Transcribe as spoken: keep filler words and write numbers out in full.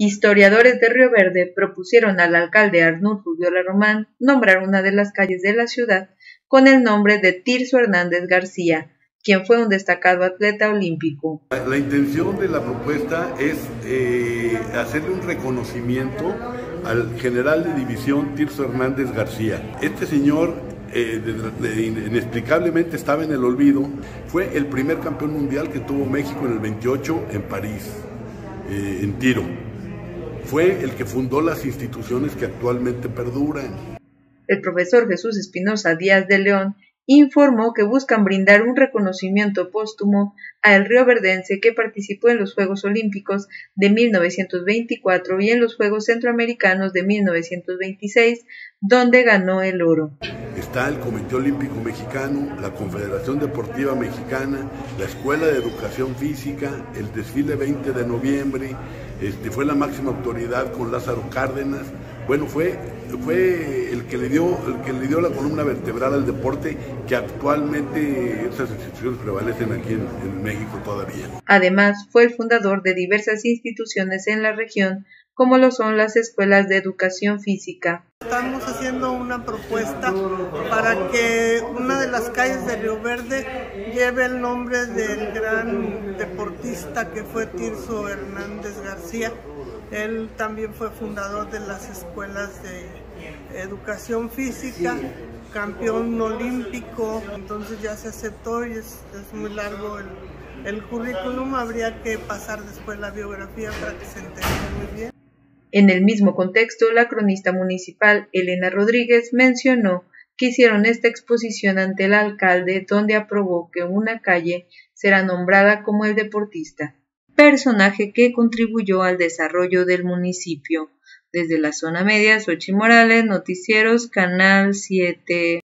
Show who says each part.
Speaker 1: Historiadores de Río Verde propusieron al alcalde Arnulfo Viola Román nombrar una de las calles de la ciudad con el nombre de Tirso Hernández García, quien fue un destacado atleta olímpico.
Speaker 2: La intención de la propuesta es eh, hacerle un reconocimiento al general de división Tirso Hernández García. Este señor eh, de, de, inexplicablemente estaba en el olvido. Fue el primer campeón mundial que tuvo México en el veintiocho en París, eh, en tiro. Fue el que fundó las instituciones que actualmente perduran.
Speaker 1: El profesor Jesús Espinosa Díaz de León informó que buscan brindar un reconocimiento póstumo al rioverdense que participó en los Juegos Olímpicos de mil novecientos veinticuatro y en los Juegos Centroamericanos de mil novecientos veintiséis, donde ganó el oro.
Speaker 2: Está el Comité Olímpico Mexicano, la Confederación Deportiva Mexicana, la Escuela de Educación Física, el desfile veinte de noviembre, este, fue la máxima autoridad con Lázaro Cárdenas. Bueno, fue, fue el que le dio, el que le dio la columna vertebral al deporte, que actualmente esas instituciones prevalecen aquí en, en México todavía.
Speaker 1: Además, fue el fundador de diversas instituciones en la región, como lo son las escuelas de educación física.
Speaker 3: Estamos haciendo una propuesta para que una de las calles de Río Verde lleve el nombre del gran deportista que fue Tirso Hernández García. Él también fue fundador de las escuelas de educación física, campeón olímpico, entonces ya se aceptó y es, es muy largo el, el currículum. Habría que pasar después la biografía para que se entienda muy bien.
Speaker 1: En el mismo contexto, la cronista municipal Elena Rodríguez mencionó que hicieron esta exposición ante el alcalde, donde aprobó que una calle será nombrada como el deportista, personaje que contribuyó al desarrollo del municipio. Desde la zona media, Xochitl Morales, Noticieros, Canal siete.